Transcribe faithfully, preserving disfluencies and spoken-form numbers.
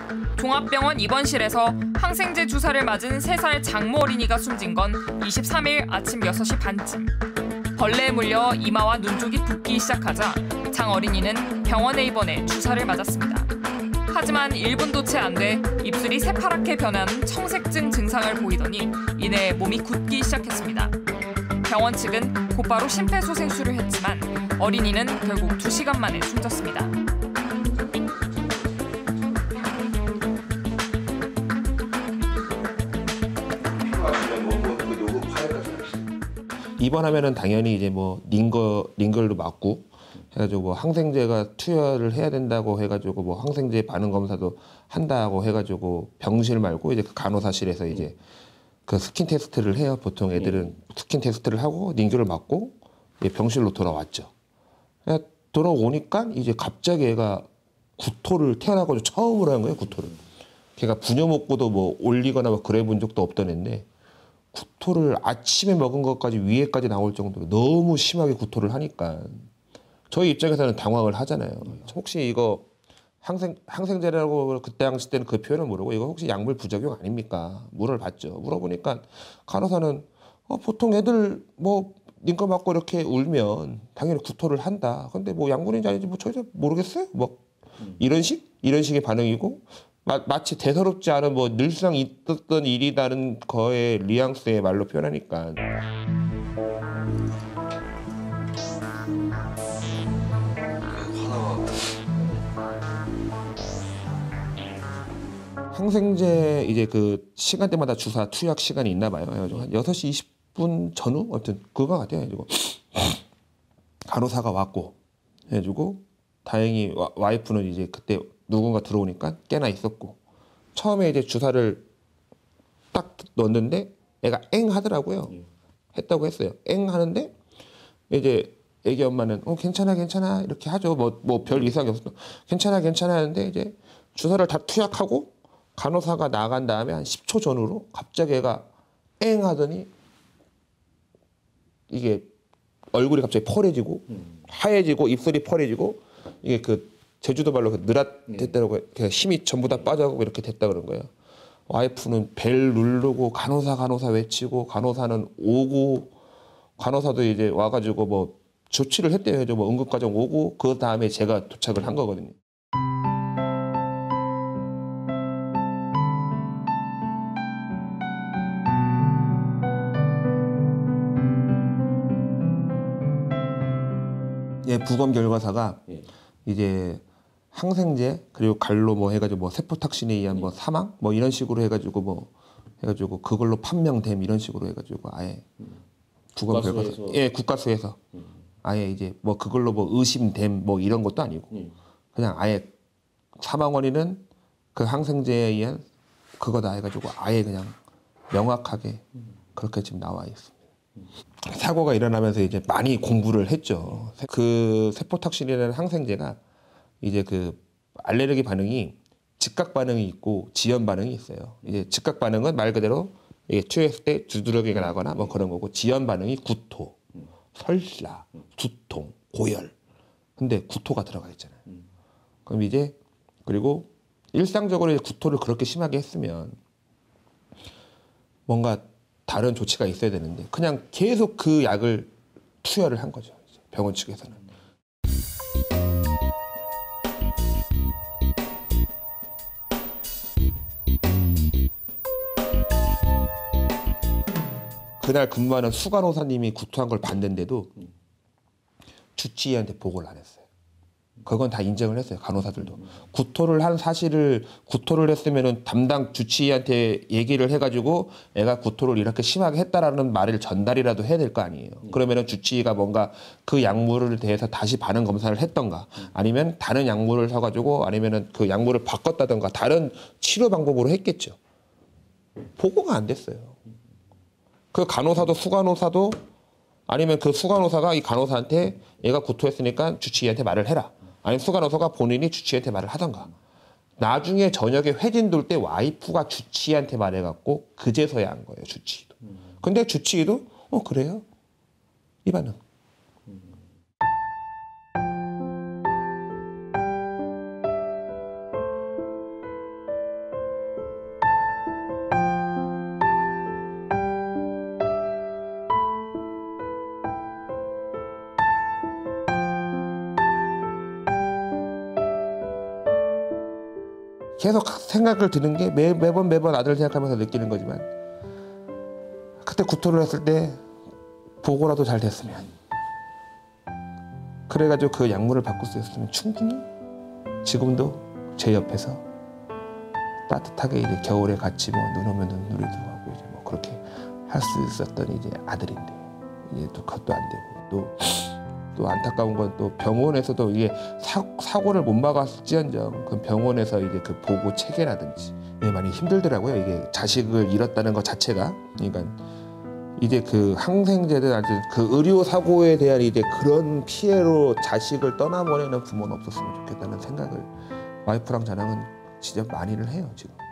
종합병원 입원실에서 항생제 주사를 맞은 세 살 장모 어린이가 숨진 건 이십삼 일 아침 여섯 시 반쯤. 벌레에 물려 이마와 눈 쪽이 붓기 시작하자 장 어린이는 병원에 입원해 주사를 맞았습니다. 하지만 일 분도 채 안 돼 입술이 새파랗게 변한 청색증 증상을 보이더니 이내 몸이 굳기 시작했습니다. 병원 측은 곧바로 심폐소생술을 했지만 어린이는 결국 두 시간 만에 숨졌습니다. 입원하면은 당연히 이제 뭐 링거 링걸도 맞고 해가지고 뭐 항생제가 투여를 해야 된다고 해가지고 뭐 항생제 반응 검사도 한다고 해가지고 병실 말고 이제 그 간호사실에서 이제 그 스킨 테스트를 해요. 보통 애들은 스킨 테스트를 하고 링거를 맞고 병실로 돌아왔죠. 돌아오니까 이제 갑자기 애가 구토를 태어나고 처음으로 한 거예요. 구토를. 걔가 분유 먹고도 뭐 올리거나 뭐 그래 본 적도 없던 애인데. 구토를 아침에 먹은 것까지 위에까지 나올 정도로 너무 심하게 구토를 하니까 저희 입장에서는 당황을 하잖아요. 혹시 이거 항생, 항생제라고 그때 당시 때는 그 표현을 모르고 이거 혹시 약물 부작용 아닙니까? 물을 봤죠. 물어보니까 간호사는 어, 보통 애들 뭐 링거 맞고 이렇게 울면 당연히 구토를 한다. 근데 뭐 약물인지 아닌지 뭐 저희도 모르겠어요. 뭐 이런 식? 이런 식의 반응이고 마, 마치 대서롭지 않은 뭐 늘상 있었던 일이다는 거에 뉘앙스의 말로 표현하니까 항생제 이제 그 시간대마다 주사 투약 시간이 있나 봐요. 그래가지고 한 여섯 시 이십 분 전후 아무튼 그거 같아요. 그래가지고 간호사가 왔고 해가지고 다행히 와, 와이프는 이제 그때 누군가 들어오니까 깨나 있었고 처음에 이제 주사를 딱 넣었는데 애가 엥 하더라고요. 음. 했다고 했어요. 엥 하는데 이제 애기 엄마는 어 괜찮아 괜찮아 이렇게 하죠. 뭐 뭐 별 이상이 없어. 괜찮아 괜찮아 하는데 이제 주사를 다 투약하고 간호사가 나간 다음에 한 십 초 전후로 갑자기 애가 엥 하더니 이게 얼굴이 갑자기 펄해지고 음. 하얘지고 입술이 펄해지고 이게 그 제주도 말로 그 느닷됐다고 힘이 전부 다 빠져가고 이렇게 됐다 그런 거예요. 와이프는 벨 누르고 간호사 간호사 외치고 간호사는 오고 간호사도 이제 와가지고 뭐 조치를 했대요. 뭐 응급과정 오고 그 다음에 제가 도착을 한 거거든요. 예, 부검 결과사가 예. 이제 항생제 그리고 갈로 뭐 해가지고 뭐 세포탁신에 의한 뭐 사망 뭐 이런 식으로 해가지고 뭐 해가지고 그걸로 판명됨 이런 식으로 해가지고 아예 부검 결과사 예 국가수에서 음. 아예 이제 뭐 그걸로 뭐 의심됨 뭐 이런 것도 아니고 음. 그냥 아예 사망 원인은 그 항생제에 의한 그거다 해가지고 아예 그냥 명확하게 음. 그렇게 지금 나와 있습니다. 음. 사고가 일어나면서 이제 많이 공부를 했죠. 그 세포탁신이라는 항생제가 이제 그 알레르기 반응이 즉각 반응이 있고 지연 반응이 있어요. 이제 즉각 반응은 말 그대로 이게 투여했을 때 두드러기가 나거나 뭐 그런 거고 지연 반응이 구토, 설사, 두통, 고열. 근데 구토가 들어가 있잖아요. 그럼 이제 그리고 일상적으로 구토를 그렇게 심하게 했으면 뭔가 다른 조치가 있어야 되는데 그냥 계속 그 약을 투여를 한 거죠. 병원 측에서는. 그날 근무하는 수간호사님이 구토한 걸 봤는데도 주치의한테 보고를 안 했어요. 그건 다 인정을 했어요. 간호사들도. 구토를 한 사실을 구토를 했으면은 담당 주치의한테 얘기를 해가지고 애가 구토를 이렇게 심하게 했다라는 말을 전달이라도 해야 될 거 아니에요. 그러면은 주치의가 뭔가 그 약물에 대해서 다시 반응 검사를 했던가 아니면 다른 약물을 사가지고 아니면은 그 약물을 바꿨다던가 다른 치료 방법으로 했겠죠. 보고가 안 됐어요. 그 간호사도 수간호사도 아니면 그 수간호사가 이 간호사한테 얘가 구토했으니까 주치의한테 말을 해라. 아니면 수간호사가 본인이 주치의한테 말을 하던가. 나중에 저녁에 회진 돌 때 와이프가 주치의한테 말해갖고 그제서야 한 거예요. 주치의도. 근데 주치의도 어 그래요? 이 반응. 계속 생각을 드는 게 매, 매번 매번 아들 생각하면서 느끼는 거지만 그때 구토를 했을 때 보고라도 잘 됐으면 그래가지고 그 약물을 바꿀 수 있었으면 충분히 지금도 제 옆에서 따뜻하게 이제 겨울에 같이 뭐 눈 오면 눈놀이도 하고 이제 뭐 그렇게 할 수 있었던 이제 아들인데 이제 또 그것도 안 되고 또 또 안타까운 건 또 병원에서도 이게 사, 사고를 못 막았을지언정 그 병원에서 이제 그 보고 체계라든지 네, 많이 힘들더라고요. 이게 자식을 잃었다는 것 자체가 그러니까 이제 그 항생제든 아주 그 의료 사고에 대한 이제 그런 피해로 자식을 떠나보내는 부모는 없었으면 좋겠다는 생각을 와이프랑 저랑은 진짜 많이를 해요 지금.